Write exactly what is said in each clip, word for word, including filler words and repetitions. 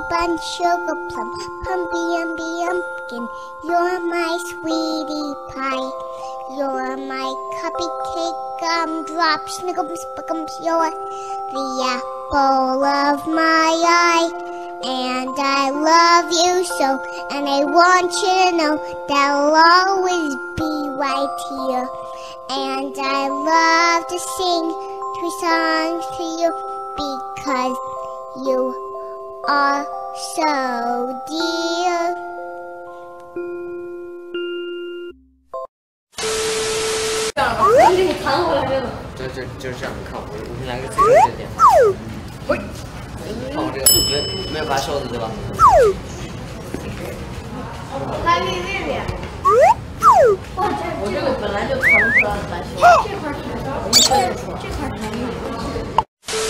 bun, sugar plum, pumpy umby umpkin. You're my sweetie pie. You're my cupcake gumdrop, snickums, buckums. You're the apple of my eye. And I love you so, and I want you to know that I'll always be right here. And I love to sing two songs to you because you are so dear. 我给你弹回来了。 就就就是这样，你看我，我们来个最后这点。喂，看我这个没没有拔袖子对吧？ 来练练练。我这个本来就弹不出来的白袖，这块弹，一分就出来，这块弹一分。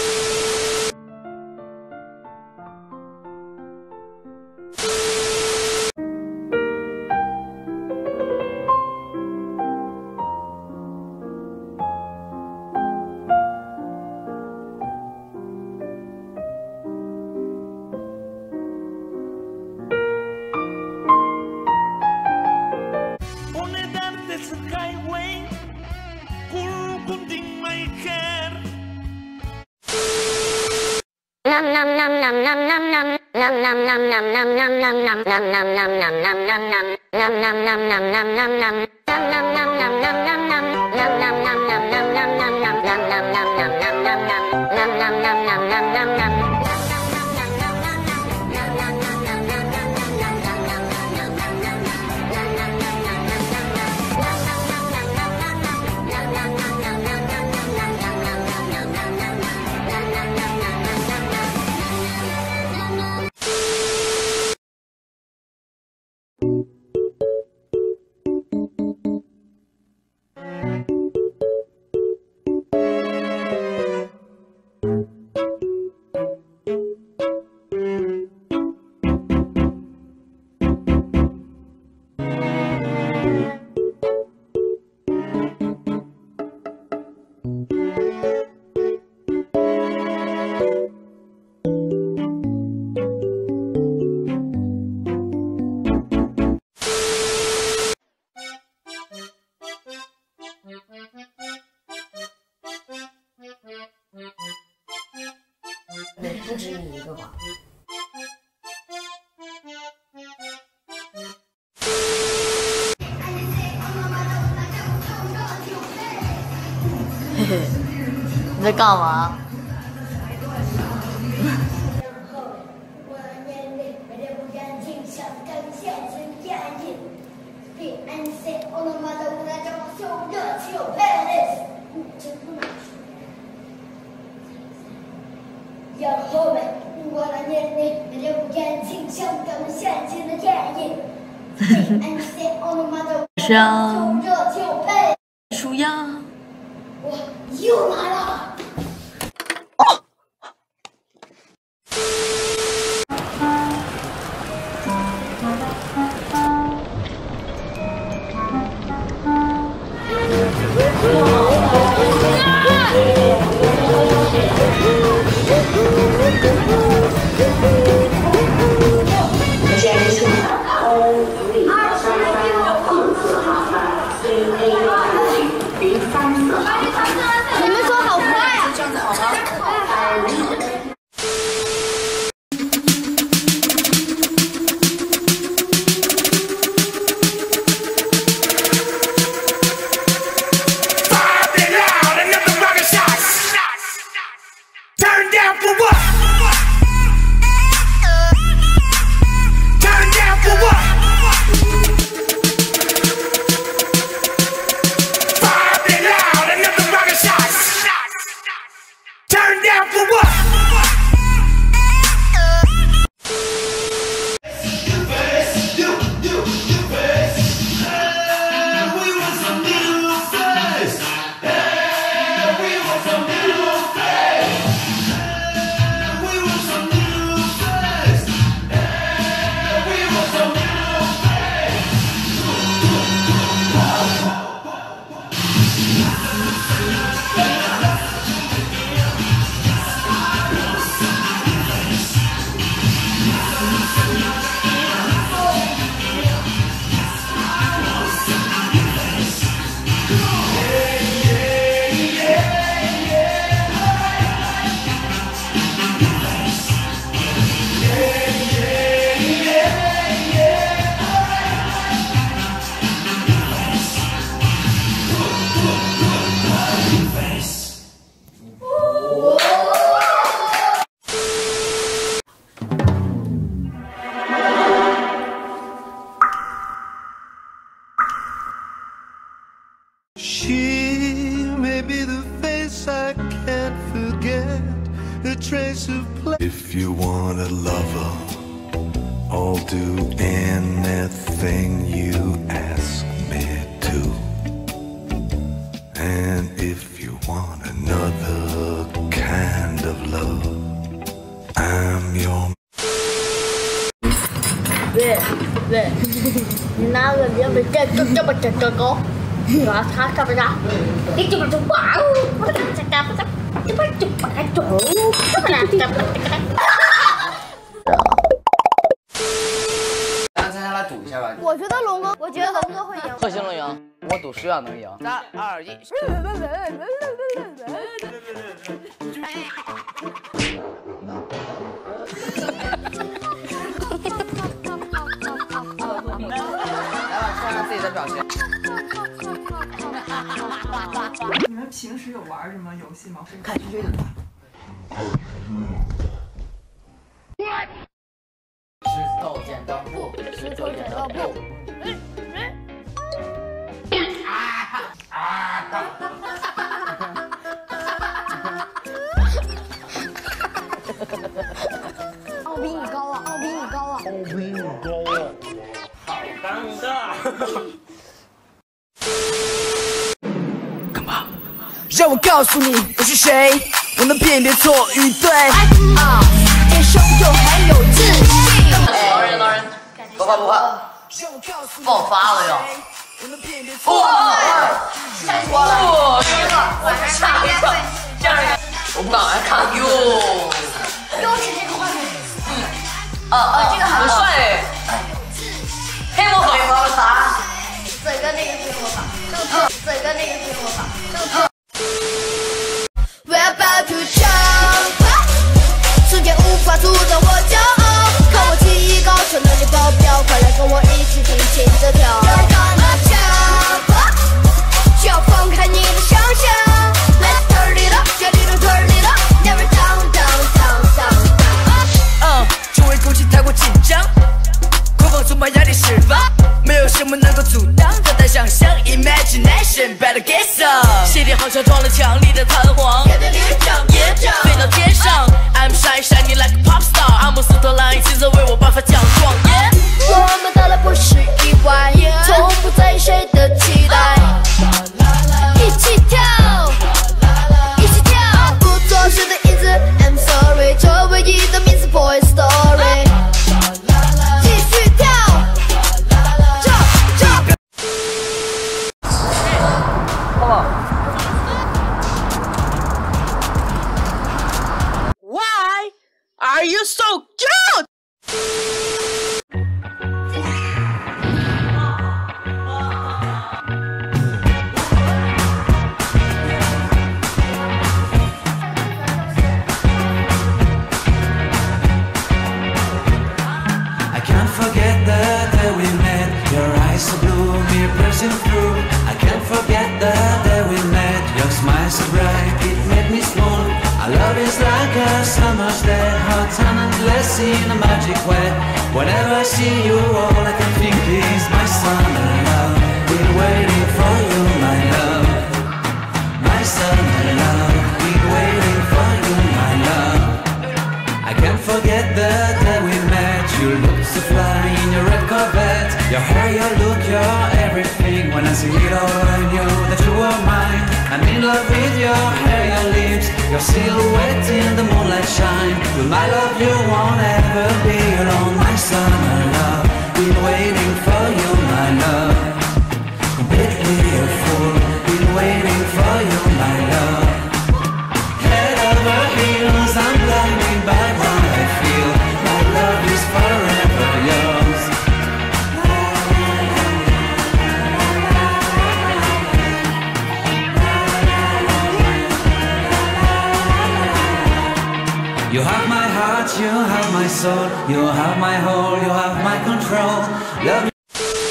不止你一个吧？嘿嘿，你在干嘛？ 然后呢，我的眼泪那就眼睛像更陷进了电影。 像热就配鼠呀！ 我又来了。 哦。 你们说好 do anything you ask me to. And if you want another kind of love, I'm your 对对，你拿个两杯这这这么这这高，把它干不啥？你这么就哇哦，我这这干不啥？这不就把它走，这么来这么这个。 咱咱来赌一下吧。 我觉得龙哥，我觉得龙哥会赢。 贺星能赢，我赌十万能赢。三二一。自己的表情。 你们平时有玩什么游戏吗？ 看谁追的快。石头剪刀布，石头剪刀布。啊啊！ 奥比你高啊！奥比你高啊！ 奥比你高啊！ 好尴尬。 干嘛？让我告诉你我是谁，我能辨别错与对。啊，天生就很有自信。狼人，狼人，不怕不怕，爆发了要！哇！吓死我了！这个我还吓一跳，这样我不敢来看哟。 优质这个画面， 啊啊，这个很帅哎！黑魔法，黑魔法， 嘴跟那个黑魔法，嘴跟那个黑魔法。We're about to jump， 瞬间无法阻挡我骄傲，看我技艺高超，能力爆表，快来跟我一起尽情地跳。We're gonna jump， 就要放开你的想象 ，Let's turn it up， 这里能 turn it up，never down down down down down。 嗯，周围空气太过紧张，狂放充满压力释放，没有什么能够阻挡，大胆想象 ，Imagination，better get some。心里好像装了强力的弹簧， 别的脸长别长， 飞到天上 ，I'm shine shining like a pop star， 阿姆斯特朗亲自为我颁发奖状。Yeah， 我们到来不是意外，从不在意谁的期待。一起跳，一起跳，不作声的影子 ，I'm sorry， 这唯一的名字 Boy Story。继续跳，跳跳。 Why are you so cute? I can't forget the day we met. Your eyes so blue, me piercing through. I can't forget the day we met. Your smile so bright, it made me swoon. Our love is like a summer's day, hot and endless in a magic way. Whenever I see you, all I can think is my summer love. Been waiting for you, my love. My summer love. Been waiting for you, my love. I can't forget the day we met. You look so fly in your red Corvette. Your hair, your look, your everything. When I see it all, I knew that you were mine. I'm in love with your hair, your lips, your silhouette in the moonlight shine. With my love, you won't ever be alone. My summer love, been waiting for you, my love. Completely a fool, been waiting for you, my love. Head over heels, I'm blinded by what I feel. My love is forever yours. You have my heart, you have my soul, you have my whole, you have my control. Love you.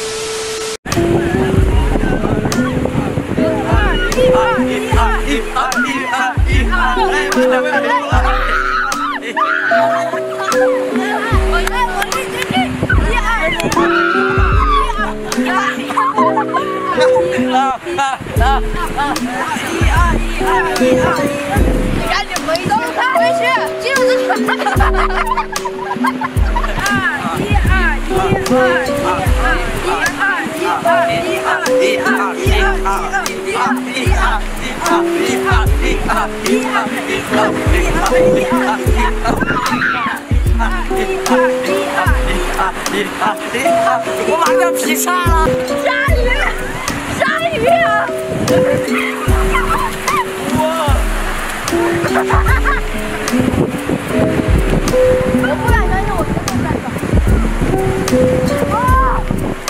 赶紧回头看回去，进入这个。二一二一。 我马上劈叉了！鲨鱼，鲨鱼啊！哇！我不敢相信我真的在这。啊！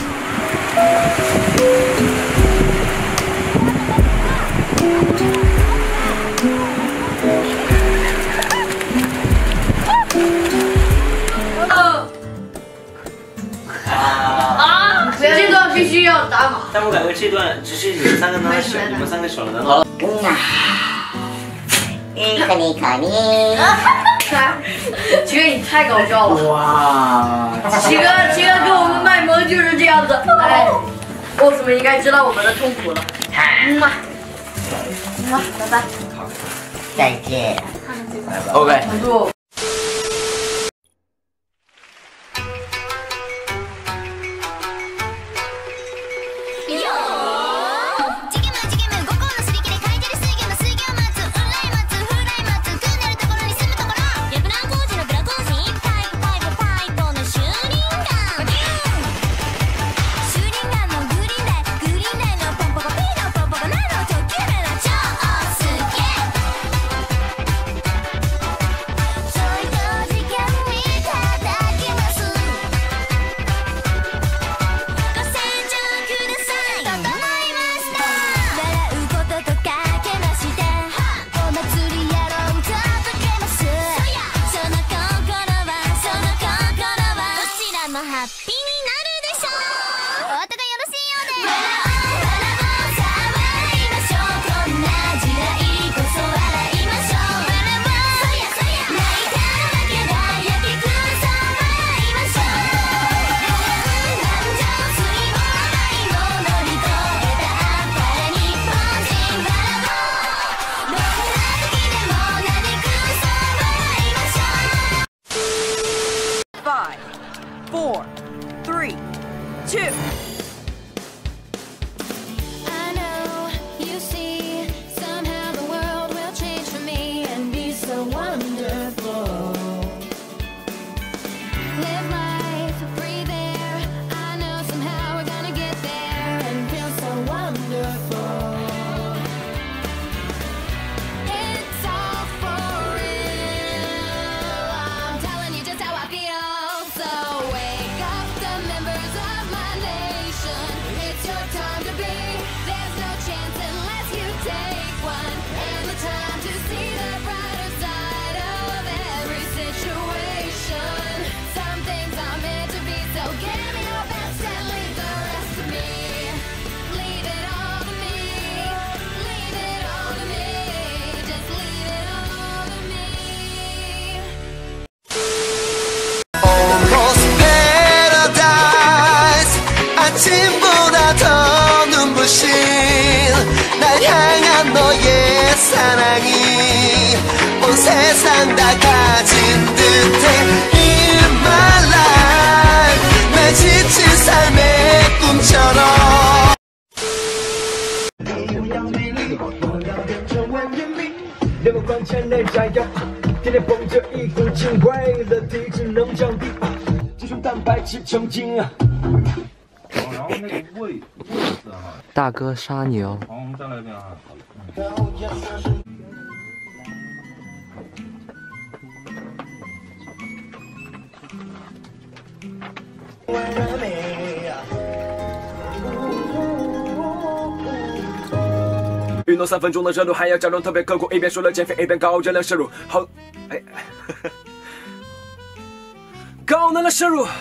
啊！这段必须要打码。 但我感觉这段只是你们三个拿手，你们三个手了，难道？ 尼可尼可尼。 齐哥，你太搞笑了！ 哇！ 齐哥，齐哥给我们卖萌就是这样子。哎 ，boss 们应该知道我们的痛苦了。嗯嘛，嗯嘛，拜拜。 再见。 OK。 常驻。 Four, three, two. I know you see somehow the world will change for me and be so wonderful. Live life, breathe air. I know somehow we're gonna get there and feel so wonderful. It's all for real. I'm telling you just how I feel. So wake up the members of my nation. It's your time to be. There's no chance unless you take one. And the time to see the brighter side of every situation. Some things are meant to be, so give me your best and leave the rest to me. Leave it all to me. Leave it all to me. Just leave it all to me. Almost paradise 아침보다 더 눈부신 날 향한 너의 사랑이 온 세상 다 가진 듯해 In my life 날 지친 삶의 꿈처럼 烈火光前内炸药，天天捧着一股劲，为了体质能降低，肌群蛋白质成精啊。 然后那个胃胃字哈， 大哥杀你哦！ 好，我们再来一遍啊。 运动三分钟的热度，还要假装特别刻苦，一边说了减肥，一边高热量摄入，好，哎，高能量摄入，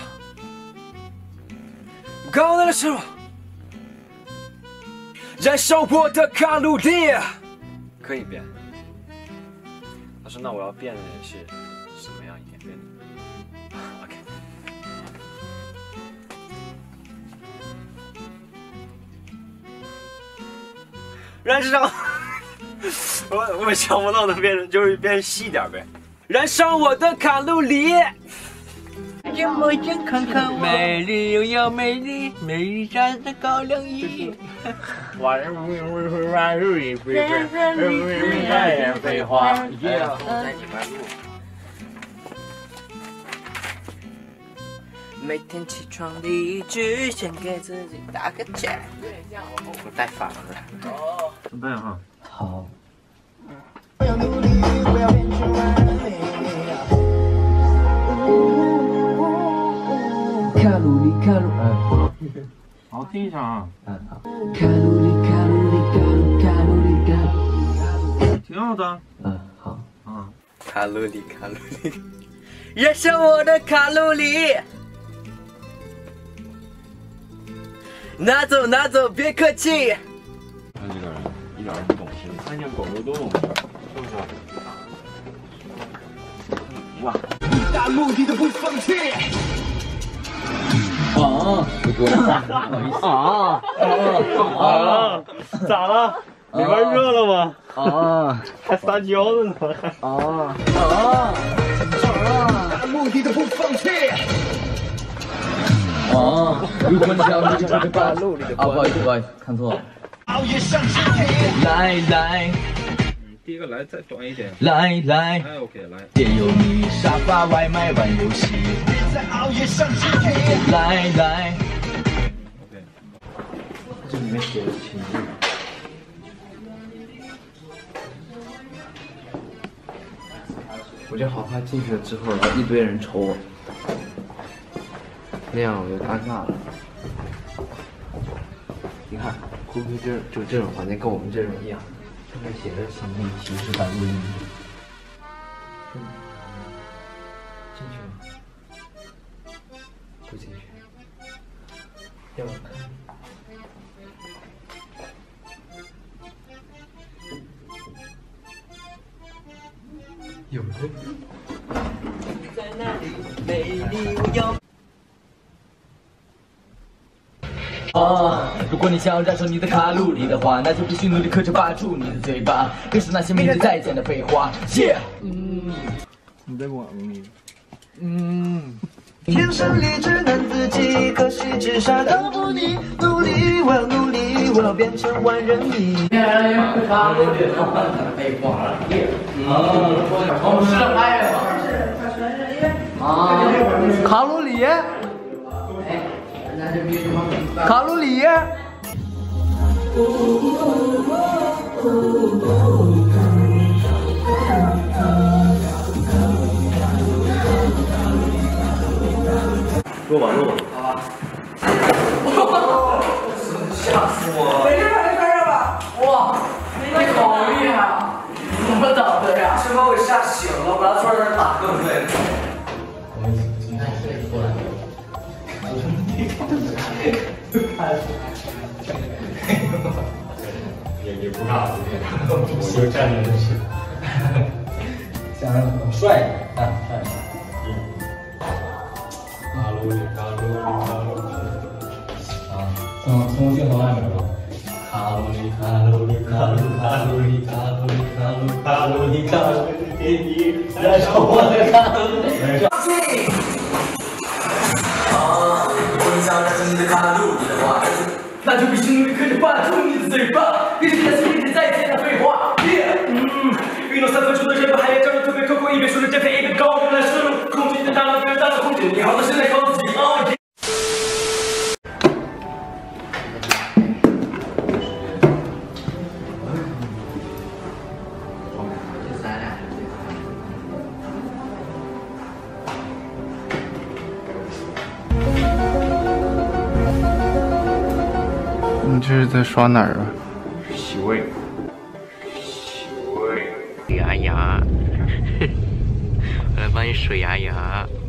高能量摄入，燃烧我的卡路里。可以变。他说：“那我要变的是什么样一点变？”OK。燃烧，我我想不到能变成，就是变细点呗。燃烧我的卡路里。 见摸见看看我，美丽又要美丽，美丽站在高粱驿。晚上不用会会玩如意飞飞，如意爱人飞花。在里边录。每天起床第一句，先给自己打个拳。我带反了。哦。 准备哈。 好。 我要努力，我要变成完美。卡路里，卡路，嗯。 好，听一下啊。 嗯，好。卡路里，卡路里，卡路，卡路里，卡路。 挺好的。 嗯，好。 啊。 卡路里，卡路里，燃烧我的卡路里。拿走，拿走，别客气。 看这个人一点都不懂事，看见狗狗都懂事，是不是？哇！ 一达目的都不放弃。 啊！啊啊啊！咋了？里边热了吗？啊！还撒娇了呢。啊啊！ 一达目的都不放弃。 啊！ 如果你想你就会把路里的啊，不好意思，不好意思，看错了。来来， 第一个来再短一点。 来来， 哎 ，OK， 来。 也有你沙发外卖玩游戏。来来 ，OK。 这里面写的情绪。我就好怕进去了之后，然后一堆人瞅我。那样我就尴尬了。你看，会不会这就这种房间跟我们这种一样？上面写着“请你提示版录音”。进去吗？不进去。要我看。有的。在那里，美丽无忧。啊！如果你想要燃烧你的卡路里的话，那就必须努力克制把住你的嘴巴，更是那些明知再见的废话。耶！嗯， 你在管吗你？ 嗯。天生丽质难自己，可惜只傻到不腻。努力，我要努力，我要变成万人迷。卡路里的话，废话。我们是八月吗？啊，卡路里。卡路里。 录吧录吧。 好吧。吓死我！没事没事没事吧？哇，你好厉害啊！怎么倒的呀？是把我吓醒了，我要坐在那打更对。我们从那睡出来。 也也不差不多，我就站着就行。 想让很帅的，啊，帅。 卡路里，卡路里，卡路里。 啊，从从镜头外面说。 卡路里，卡路里，卡路卡路里，卡路里，卡路卡路里，卡路里，燃烧我的卡路里。 啊，如果你想燃烧你的卡路里的话，那就必须努力克制把住你的嘴巴，别是那些明知再见的废话。嗯，运动三分钟的人们还要照着特别刻苦，一边说着减肥，一边高声来摄入，控制你的大脑，别让大脑控制你，好的是在靠自己。哦。 你这是在刷哪儿啊？ 洗胃。 洗胃。牙牙，我来帮你数牙牙。